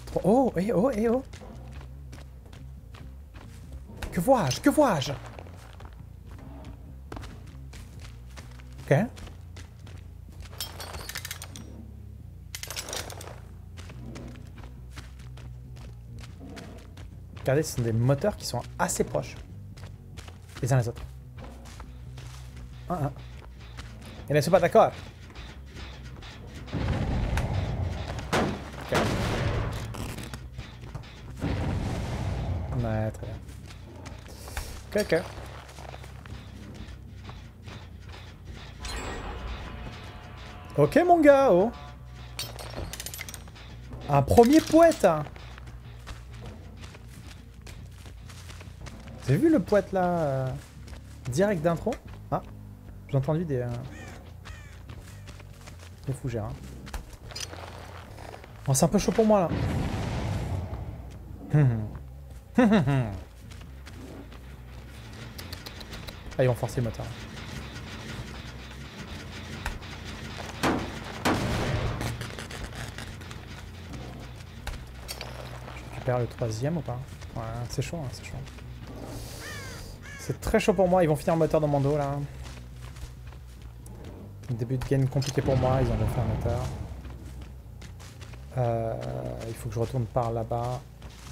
Oh, oh, eh oh, eh oh. Que vois-je? Que vois-je? Ok. Regardez, ce sont des moteurs qui sont assez proches les uns les autres. Et ne sont pas d'accord. Ok. Ouais, très bien. Ok, ok. Ok, mon gars, oh. Un premier poète. Vous avez vu le poète là direct d'intro? Ah, j'ai entendu des fougères. Hein. Oh, c'est un peu chaud pour moi là. Ah, ils vont forcer le moteur. Je récupère le troisième ou pas? Ouais, c'est chaud, hein, c'est chaud. C'est très chaud pour moi, ils vont finir le moteur dans mon dos là. Début de game compliqué pour moi, ils ont refait un moteur. Il faut que je retourne par là-bas.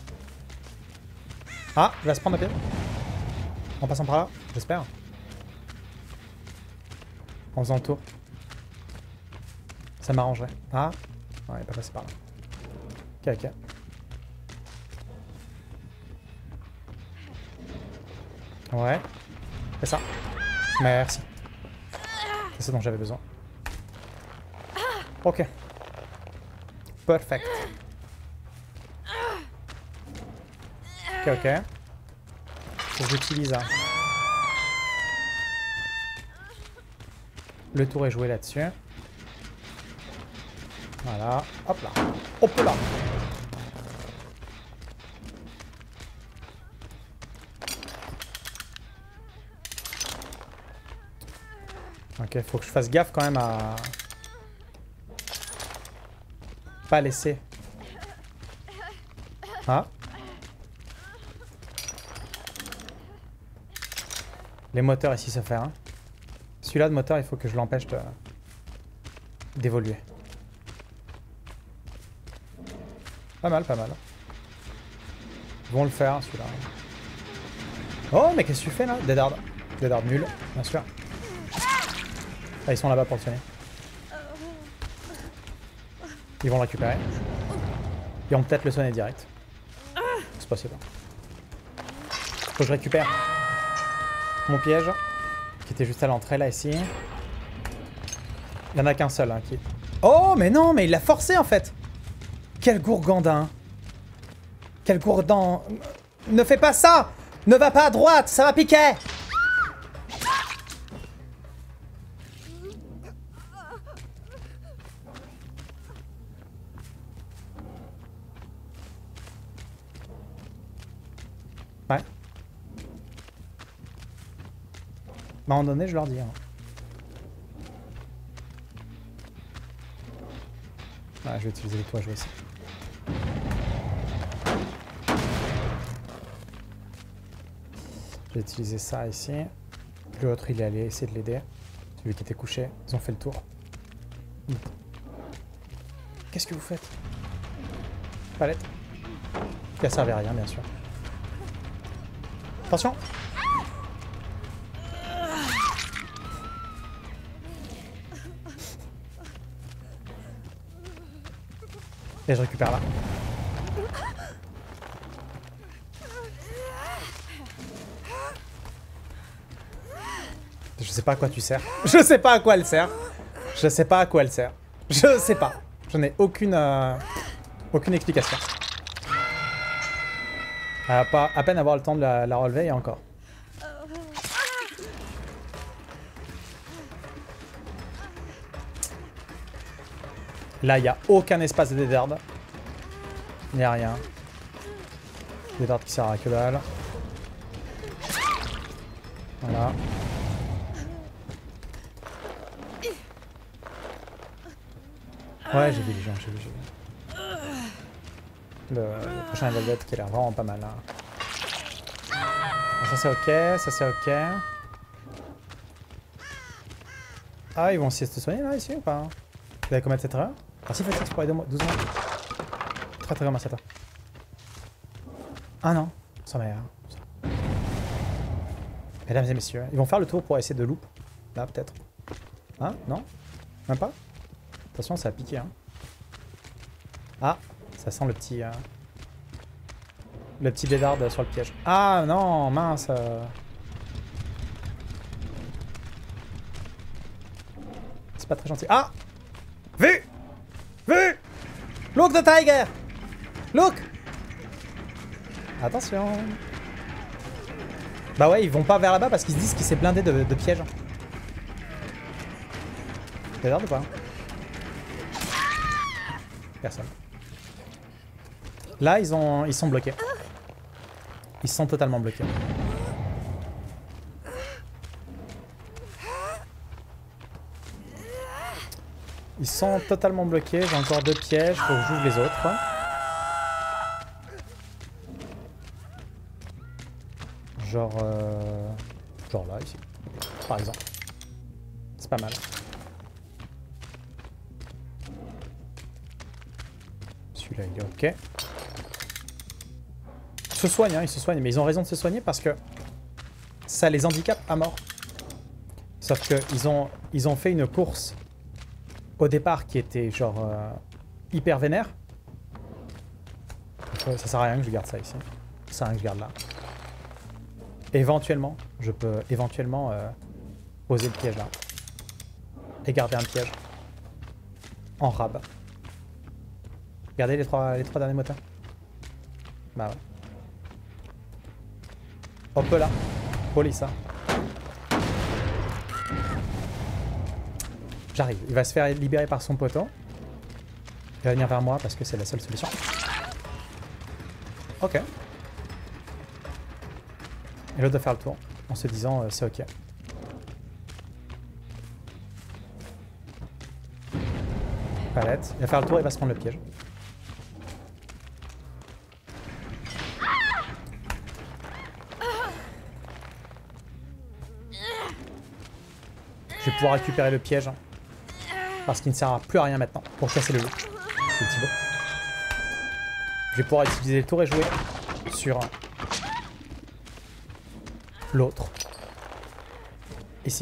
Ah, je vais se prendre à pied. En passant par là, j'espère. En faisant le tour. Ça m'arrangerait. Ah, ouais, il est pas passé par là. Ok, ok. Ouais. C'est ça. Merci. C'est ce dont j'avais besoin. Ok. Perfect. Ok, ok. J'utilise un. Le tour est joué là-dessus. Voilà. Hop là. Hop là. Ok, faut que je fasse gaffe quand même à pas laisser. Ah. Les moteurs ici ça fait hein. Celui-là de moteur, il faut que je l'empêche d'évoluer. Pas mal, pas mal. Ils vont le faire celui-là. Oh, mais qu'est-ce que tu fais là? Dead hard. Dead hard nul, bien sûr. Ah, ils sont là-bas pour le soigner. Ils vont le récupérer. Ils vont peut-être le soigner direct. C'est possible. Faut que je récupère mon piège, qui était juste à l'entrée là, ici. Il y en a qu'un seul, hein, qui... Oh, mais non, mais il l'a forcé en fait. Quel gourgandin. Quel gourgandin. Ne fais pas ça. Ne va pas à droite, ça va piquer. Ouais. À un moment donné, je leur dis. Hein. Ouais, je vais utiliser les toits joués aussi. Je vais utiliser ça ici. L'autre, il est allé essayer de l'aider. Celui qui était couché, ils ont fait le tour. Qu'est-ce que vous faites? Palette. Qui a servi à rien, bien sûr. Attention! Et je récupère là. Je sais pas à quoi tu sers. Je sais pas à quoi elle sert. Je sais pas à quoi elle sert. Je sais pas. Je n'ai aucune explication. Pas à peine avoir le temps de la relever et encore. Là, il n'y a aucun espace de dédarde. Il n'y a rien. Dédarde qui sert à que dalle. Voilà. Ouais, j'ai vu les gens, j'ai vu. Le prochain Velvet qui a l'air vraiment pas mal. Hein. Bon, ça c'est ok, ça c'est ok. Ah, ils vont essayer de se soigner là, ici ou pas? Vous avez combien de 7 heures? Ah si, fatigue pour les 12 mois. Très très bien, 7 heures. Ah non, ça m'a l'air. Mesdames et messieurs, ils vont faire le tour pour essayer de loop. Là, peut-être. Hein? Non? Même pas? Attention, ça a piqué, hein. Ah, ça sent le petit... Le petit bédard sur le piège. Ah non, mince. C'est pas très gentil. Ah! Vu! Vu! Look the tiger! Look! Attention. Bah ouais, ils vont pas vers là-bas parce qu'ils se disent qu'il s'est blindé de pièges. Bédard ou pas? Personne. Là, ils sont bloqués. Ils sont totalement bloqués. Ils sont totalement bloqués. J'ai encore 2 pièges. Faut que j'ouvre les autres. Genre là, ici. Par exemple. C'est pas mal. Celui-là, il est ok. Ils se soignent, hein, ils se soignent. Mais ils ont raison de se soigner parce que ça les handicape à mort. Sauf que ils ont fait une course au départ qui était genre hyper vénère. Ça sert à rien que je garde ça ici. Ça sert à rien que je garde là. Éventuellement, je peux éventuellement poser le piège là. Et garder un piège. En rab. Regardez les trois derniers moteurs. Bah ouais. Hop là. Police ça. J'arrive. Il va se faire libérer par son poteau. Il va venir vers moi parce que c'est la seule solution. Ok. Et l'autre doit faire le tour en se disant c'est ok. Palette. Il va faire le tour et il va se prendre le piège. Je vais pouvoir récupérer le piège. Parce qu'il ne sert à plus à rien maintenant pour casser le loup. C'est le Thibaut. Je vais pouvoir utiliser le tour et jouer sur l'autre. Ici.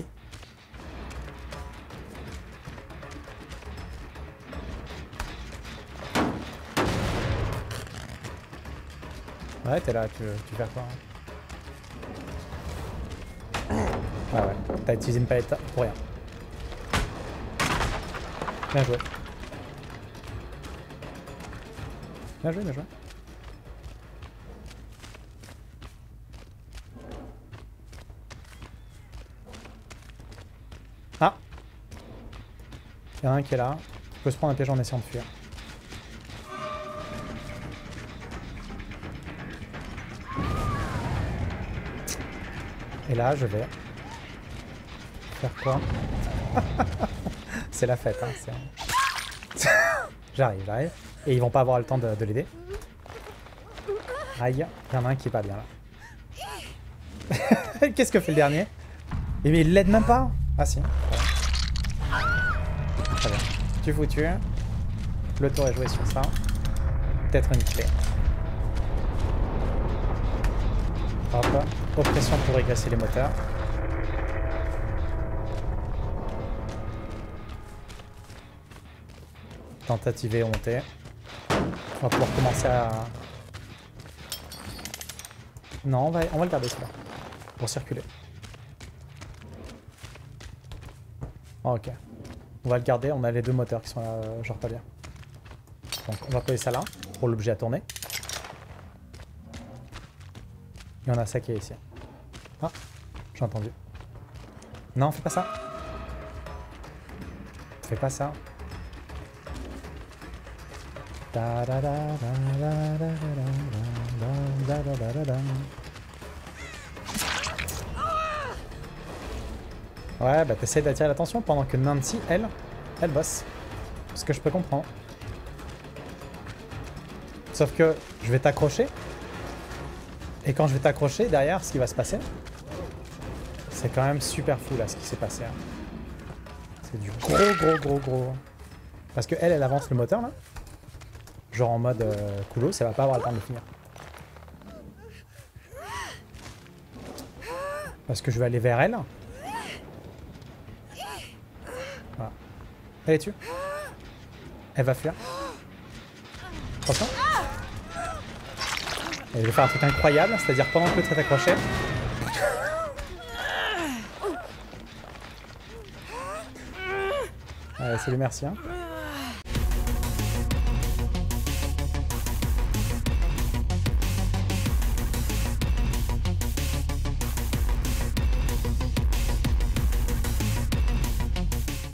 Ouais, t'es là, tu fais quoi hein. Ouais, ouais. T'as utilisé une palette pour rien. Bien joué. Bien joué, bien joué. Ah! Il y en a un qui est là. Il peut se prendre un piège en essayant de fuir. Et là, je vais faire quoi? C'est la fête, hein. J'arrive, j'arrive. Et ils vont pas avoir le temps de l'aider. Aïe, il y en a un qui est pas bien là. Qu'est-ce que fait le dernier? Et mais il l'aide même pas. Ah si. Très bien. Tu foutu. Le tour est joué sur ça. Peut-être une clé. Hop. Oppression pour régresser les moteurs. Tentative et monter. On va pouvoir commencer à... Non, on va le garder celui-là. Pour circuler. Oh, ok. On va le garder, on a les deux moteurs qui sont là, genre pas bien. Donc on va poser ça là, pour l'objet à tourner. Et on a ça qui est ici. Ah, j'ai entendu. Non, fais pas ça. Fais pas ça. Ouais, bah t'essayes d'attirer l'attention pendant que Nancy, elle bosse. Ce que je peux comprendre. Sauf que je vais t'accrocher. Et quand je vais t'accrocher, derrière, ce qui va se passer, c'est quand même super fou là ce qui s'est passé. Hein. C'est du gros. Parce que elle avance le moteur là. Genre en mode coulo, ça va pas avoir le temps de le finir. Parce que je vais aller vers elle. Voilà. Elle est dessus. Elle va fuir. Attention. Et je vais faire un truc incroyable, c'est-à-dire pendant que l'autre est accroché. Allez, salut, merci. Hein.